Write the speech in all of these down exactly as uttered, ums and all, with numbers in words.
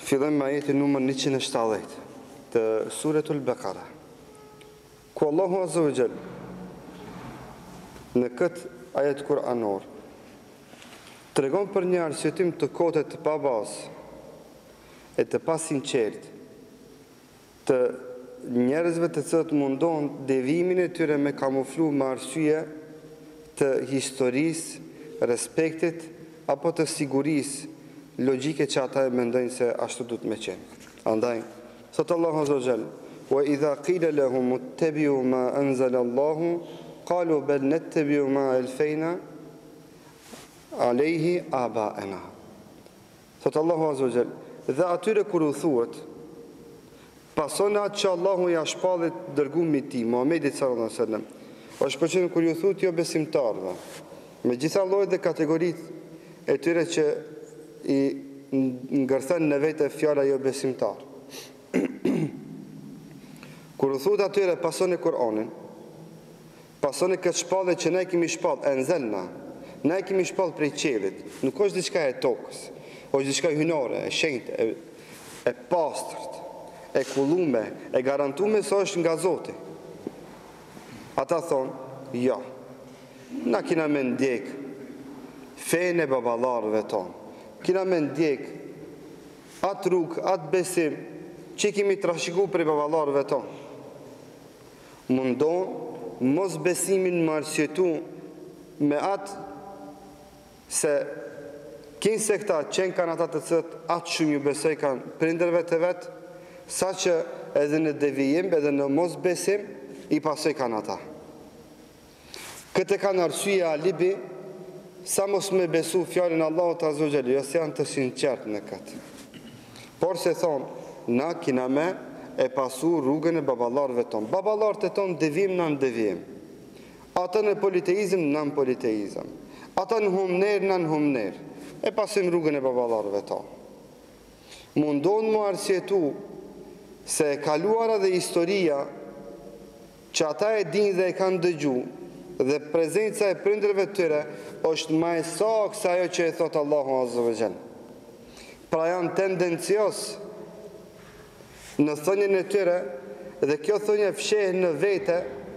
Fillojmë me ajetin numër njëqind e shtatëdhjetë të Suretul Bekara, ku Allahu Azza wa Jall në këtë ajet kuranor tregon për një arsyetim të kotet të pabazë e të pasinqert të njerëzve të cilët mundon devimin e tyre me kamuflu me arsye të historisë, respektit apo të sigurisë logjike që ata e mendojnë se ashtu duhet me qenë. Andaj, thot Allahu Azza wa Jall: "Wa idha qila lahum ittabi'u ma anzala Allahu qalu bal nattabi'u ma alfayna alayhi aba'ana." Thot Allahu Azza wa Jall, dhe atyre kur u thuhet pasona që Allahu ja shpallit dërgumit ti, Muhamedit sallallahu alaihi wasallam, është përqenë kur ju thuhet jo besimtarve, me gjitha llojet dhe kategoritë e tyre që i ngërthen në vete fjala jo besimtar. Kur u thuhet atyre pasoni Kur'anin, pasoni këtë shpallje që ne kemi shpall, e nxelna, ne kemi shpall prej qiellit, nuk është diçka e tokës, është diçka hynore, e shenjtë, e, e pastërt, e kullume, e garantume se është nga Zoti. Ata thonë, ja, na kina me ndjek fejnë e babalarëve tonë, kina me ndjek atë rrugë, atë besim që kemi trashëguar prej babalarëve tonë. Mundon mos besimin më arsyetu me atë se kinë se këta qenë kanë ata të cilët atë shumë ju besoj kanë prindërve të vetë, sa që edhe në devijim, edhe në mos besim, i pasoj kanë ata. Këtë kanë arsye alibi, sa mos me besu fjallin Allahut Azza wa Jall, jo se janë të sinqertë në këtë. Por se thonë, na kina me e pasu rrugën e babalarëve tonë. Babalarët e tonë devijim në në devijim. Ata në politeizm në në politeizm. Ata në humner në në humner. E pasim rrugën e babalarëve tonë. Mundon mu arsjetu se e kaluara dhe historia që ata e din dhe e kanë dëgju dhe prezenca e prindërve të tyre është më e saktë se ajo që e thot Allahu Azza wa Jall. Pra janë tendencios në thënien e tyre dhe kjo thënie fsheh në vete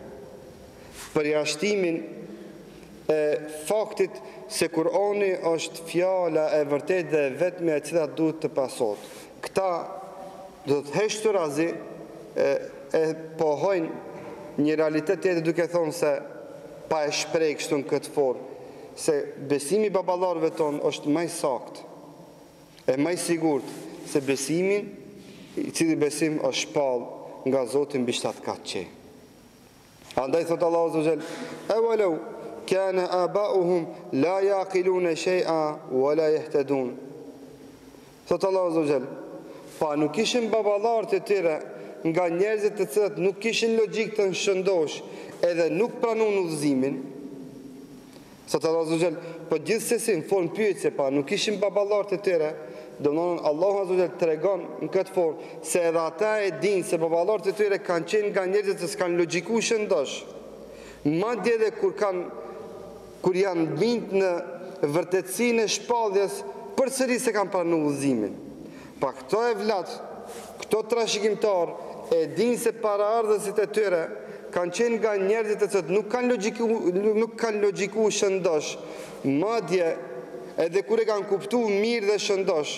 përjashtimin e faktit se Kur'ani është fjala e vërtetë dhe e vetme e cila duhet të pasohet. Këta do të heshtur razi e, e pohojnë një realitet tjetër duke thonë se pa e shpreh kështu në këtë formë, se besimi babalarëve tonë është më i saktë e më i sigurt se besimin i cili besim është shpall nga Zoti mbi shtatëkat qe. Andaj thot Allahu Azza wa Jall: "Awalau kana aba'uhum la yaqiluna shay'a wa la yahtadun." Thot Allahu Azza wa Jall, pa nuk ishin babalarët e tyre nga njerëzit të cilët nuk kishin logjik të shëndosh edhe nuk pranon udhëzimin. Thot Allahu Azza wa Jall, po gjithsesi në formë pyetje, pa nuk ishin babalarët e tyre, domthonë Allahu Azza wa Jall tregon në këtë formë se edhe ata e dinë se babalarët e tyre kanë qenë nga njerëzit që s'kan logjikuar shëndosh. Madje edhe kur kanë kur janë bind në vërtetësinë e shpalljes, përsëri se kanë pranuar udhëzimin. Pa këto e vlat, këto trashëgimtar e dinë se paraardhësit e tyre kanë qenë nga njerëzit e cilët nuk kanë logjiku, nuk kanë logjiku shëndosh, madje edhe kur e kanë kuptuar mirë dhe shëndosh,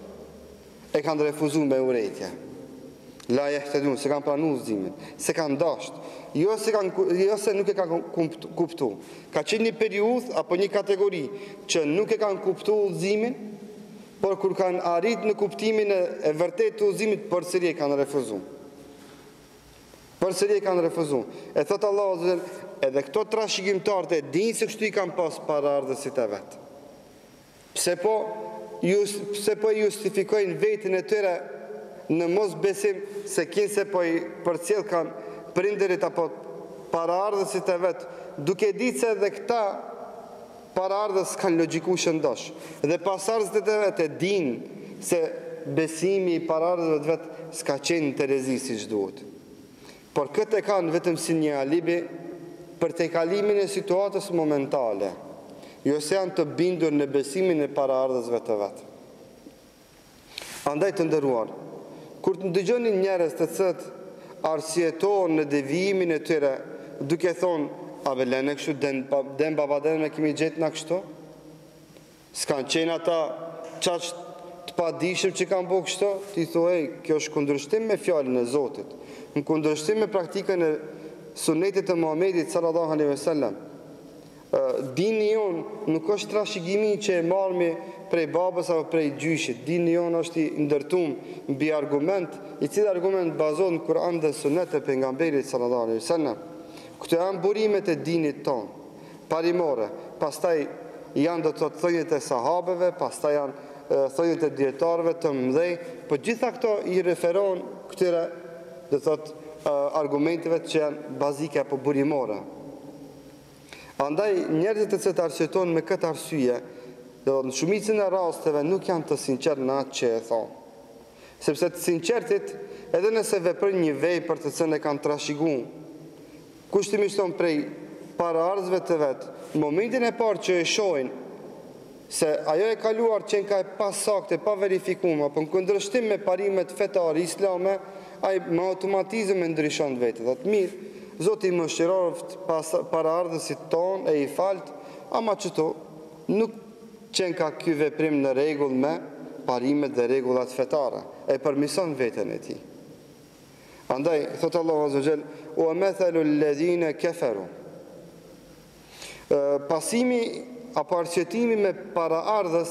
e kanë refuzuar me urrejtje. La yahtadun, se kanë pranuar udhëzimin, se kanë dashur, jo se kanë jo se nuk e kanë kuptuar. Ka qenë një periudhë apo një kategori që nuk e kanë kuptuar udhëzimin, por kur kanë arrit në kuptimin e, e vërtetë të udhëzimit, përsëri e kanë refuzuar. Përsëri e kanë refuzuar. E thot Allahu Azza wa Jall, edhe këto trashëgimtarët e dinë se kështu i kanë pas paraardhësit e vet. Pse po just, pse po justifikojnë veten e tyre në mos besim se kinë se po i përcjell kanë prindërit apo paraardhësit e vet, duke ditë se edhe këta paraardhës kanë logjiku shëndosh dhe pasardhësit e vet e dinë se besimi i paraardhësve të vet s'ka qenë në terezi si që duhet. Por këtë e kanë vetëm si një alibi për te kalimin e situatës momentale, jo se janë të bindur në besimin e paraardhësve të vetë. Andaj të ndëruar, kur të ndëgjoni njerëz të cilët arsjetohen në devijimin e tyre, duke thonë, a velen e kështu, den babaden me kemi gjetë në kështu? S'kan qenë ata qaq të padishëm që kanë bo kështu? Ti thua, ej, kjo është kundërshtim me fjallën e Zotit, në kundërshtim me praktikën e sunetit të Muhamedit sallallahu alaihi wasallam. Dini jonë nuk është trashëgimi që e marmi prej babës apo prej gjyshit. Dini jonë është i ndërtum mbi argument, i cili argument bazohet në Kur'an dhe sunet e pejgamberit sallallahu alaihi wasallam. Këto janë burimet e dinit tonë, parimore, pastaj janë do të thotë thënjet e sahabeve, pastaj janë thënjet e dietarëve të mëdhej, por gjitha këto i referohen këtyre do të thotë argumenteve që janë bazike apo burimore. Andaj njerëzit e cilët arsyetojnë me këtë arsye, do në shumicën e rasteve nuk janë të sinqertë në atë që e thonë. Sepse të sinqertit, edhe nëse veprojnë një vepër të cilën e kanë trashëguar, kushtimisht tonë prej paraardhësve të vetë, në momentin e parë që e shohin se ajo e kaluar që ka e pasakte, pa verifikuar, apo në kundërshtim me parimet fetare islame, ai me automatizëm e ndryshon vetë. Dhe të mirë, Zoti më shqiroft paraardhësit tonë e i falt, ama qëto nuk qenë ka ky veprim në rregull me parimet dhe rregullat fetare, e përmison veten e tij. Andaj, thotë Allahu azza wa jall, "Wa mathalu alladhina kafaru." Pasimi apo arsjetimi me paraardhës,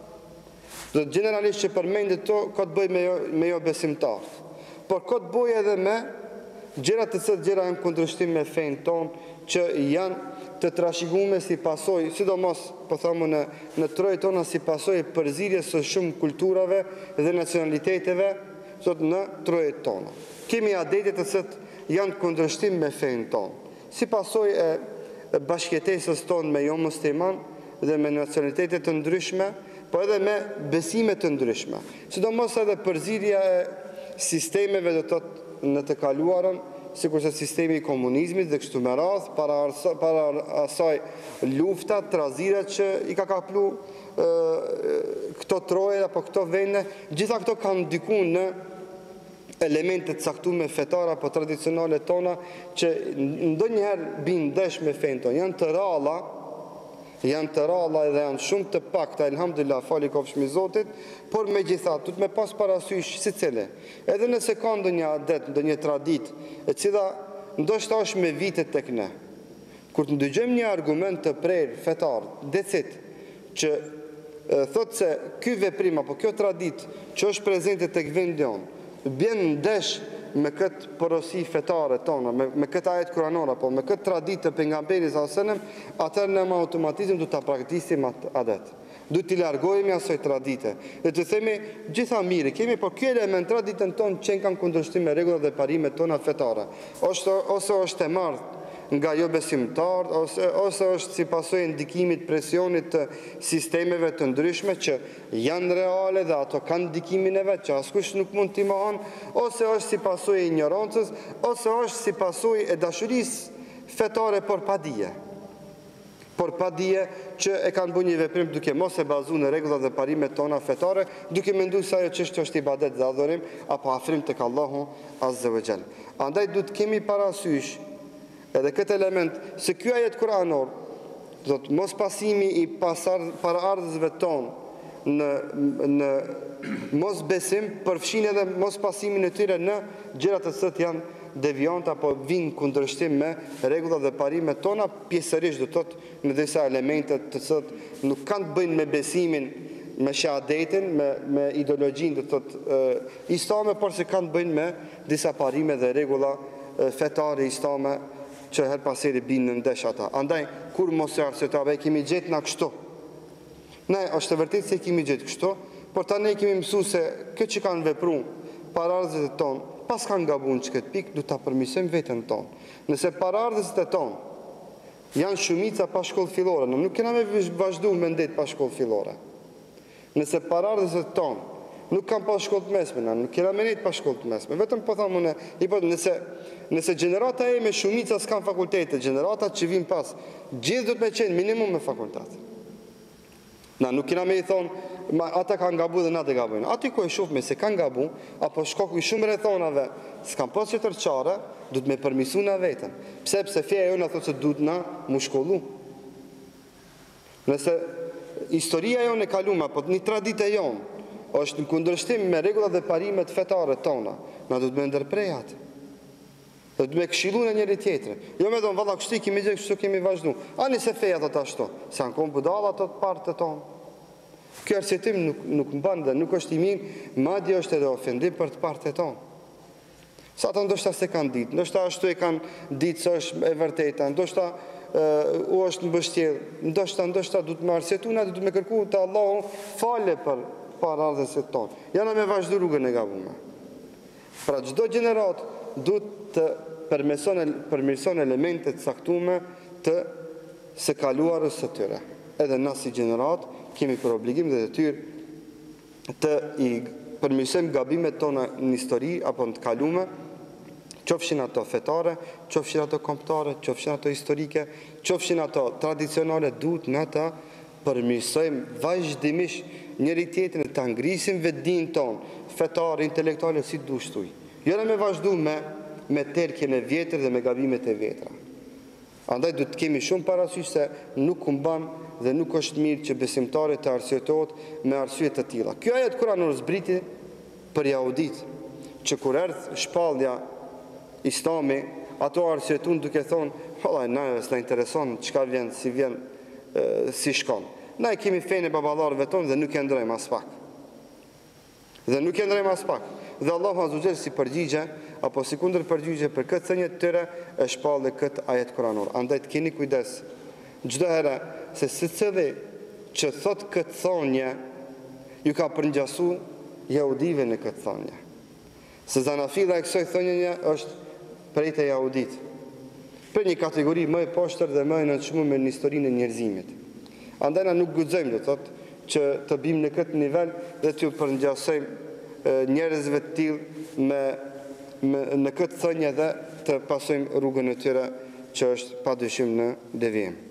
do generalisht që përmendet to, ka të bëjë me jo, me jo besimtarët. Por ka të bëjë edhe me gjërat të cilat gjëra janë kundërshtim me fenë tonë, që janë të trashëguar si pasojë, sidomos po thamë në në trojën tona si pasojë e përzierjes së shumë kulturave dhe nacionaliteteve sot në trojën tona. Kemi adete të cilat janë kundërshtim me fenë tonë, si pasojë e bashkëtesës tonë me jo musliman dhe me nacionalitete të ndryshme, po edhe me besime të ndryshme. Sidomos edhe përzierja e sistemeve do të thotë në të kaluarën, sikurse sistemi i komunizmit dhe kështu me radhë, para, para asaj lufta, trazirat që i ka kaplu e, këto troje apo këto vende, gjitha këto kanë ndikuar në elementet caktuar fetare apo tradicionale tona që ndonjëherë bin ndesh me fen tonë, janë të ralla, janë të ralla dhe janë shumë të pakta, elhamdulillah, fali kofshmi Zotit, por me gjithat, du të me pas parasysh si cile. Edhe nëse ka ndonjë adet, ndonjë tradit, e cila ndoshta është me vitet tek ne. Kur të ndëgjojmë një argument të prerë fetar, decit, që e, thot se ky veprim apo kjo tradit që është prezente tek vendi jonë, bjen ndesh me këtë porosi fetare tona, me, me këtë ajet kuranor, apo me këtë tradit të pejgamberit sallallahu alajhi wasallam, atëherë ne me automatizëm du ta praktisim atë adet. Du t'i largohemi asoj tradite. Dhe të themi, gjitha mirë, kemi, por kjo element traditën tonë që kanë kundërshtim me rregullat dhe parimet tona fetare. Ose, ose është e marrë nga jo besimtarë, ose, ose është si pasojë e ndikimit presionit të sistemeve të ndryshme që janë reale dhe ato kanë ndikimin e vetë që askush nuk mund t'i mohon, ose është si pasojë e ignorancës, ose është si pasojë e dashurisë fetare por pa dije. Por pa dije që e kanë bërë një veprim duke mos e bazuar në rregullat dhe parimet tona fetare, duke menduar se ajo çështje është ibadet dhe adhurim apo afrim tek Allahu azza wa jall. Andaj duhet kemi parasysh edhe këtë element se ky ajet kuranor, do të mos pasimi i paraardhësve tonë në në mos besim, përfshin edhe mos pasimin e tyre në gjëra të cilat janë devijante apo vinë kundërshtim me rregullat dhe parimet tona, pjesërisht do të thotë në disa elemente të cilat nuk kanë të bëjnë me besimin, me shahadetin, me, me ideologjinë do të thotë islame, por se kanë të bëjnë me disa parime dhe rregulla fetare islame që her paseri binë në ndesh ata. Andaj, kur mos e arsyetave, kemi gjetë na kështu. Ne, është të vërtet se kemi gjetë kështu, por ta ne kemi mësu se këtë që kanë vepru, paraardhësit e tonë, pas kanë gabun që këtë pikë, du të përmisem vetën tonë. Nëse paraardhësit e tonë janë shumica pa shkollë fillore, nuk kena me vazhdu me ndetë pa shkollë fillore. Nëse paraardhësit e tonë nuk kanë pas shkollë të mesme, nuk kena me nejtë pa shkollë të mesme. Vetëm po thamë une, nëse, nëse generata e me shumica s'kan fakultete, generata që vinë pas, gjithë du të me qenë minimum me fakultet. Na nuk kena me i thonë, ma, ata kanë gabu dhe na të gabujnë. Ati ku e shufme se kanë gabu, apo shkoku i shumë rethonave, s'kan pas që tërqare, du të me përmisu na vetën. Pse pse feja jo në thotë se du të na mu shkollu. Nëse historia jo në kalume, apo një tradite jonë, është në kundërshtim me regullat dhe parimet fetare tona, na du të me ndërprej atë. Dhe të me këshilu në njëri tjetër. Jo me thonë, valla kështu i kemi gjë, kështu kemi vazhdu. Ani se feja të të ashtu, se anë konë budala të të partë të tonë. Kjo arsjetim nuk, nuk më banë dhe nuk është i mirë, madje është edhe ofendim për të partë të tonë. Sa të ndoshta se kanë ditë, ndoshta ashtu e kanë ditë së është e vërteta, ndoshta uh, u është në bështjelë, ndoshta, ndoshta du të me arsjetu, na du të me kërku të Allahu fale për paradhësit tonë. Jana me vazhdu rrugën e gabume. Pra çdo gjenerat du të përmirëson elementet saktume të së kaluarës së tyre. Edhe na si gjenerat kemi për obligim dhe detyrë të i përmirësojmë gabimet tona në histori apo në të kalume, qofshin ato fetare, qofshin ato kombëtare, qofshin ato historike, qofshin ato tradicionale, duhet na ta përmirësojmë vazhdimisht njëri tjetrin, ta ngrisim vetdinë tonë, fetare, intelektuale, si dushtuj. Jo në me vazhdu me, me terkjen e vjetër dhe me gabimet e vjetra. Andaj du të kemi shumë parasysh se nuk kumban dhe nuk është mirë që besimtarit të arsyetohet me arsyet të tilla. Kjo ajet Kur'anor zbriti për jahudit, që kur erdh shpallja Islami, ato arsyetun duke thonë, vallai na s'na intereson çka vjen, si vjen, e, si shkon. Na e kemi fenë e baballarëve tonë dhe nuk e ndrojmë as pak. Dhe nuk e ndrojmë as pak. Dhe Allahu Azza wa Jalla si përgjigje apo si kundër përgjigje për këtë thënie të tyre e shpallë këtë ajet kuranor. Andaj të keni kujdes çdo herë se secili që thot këtë thonje ju ka përngjasu jahudive në këtë thonje. Se zanafilla e kësaj thonje është prej të jahudit. Për një kategori më e poshtër dhe më e nënçmuar në historinë e njerëzimit. Andaj na nuk guxojmë do thotë që të bim në këtë nivel dhe të përngjasojmë njerëzve të tillë me, me në këtë thënie dhe të pasojmë rrugën e tyre që është padyshim në devijim.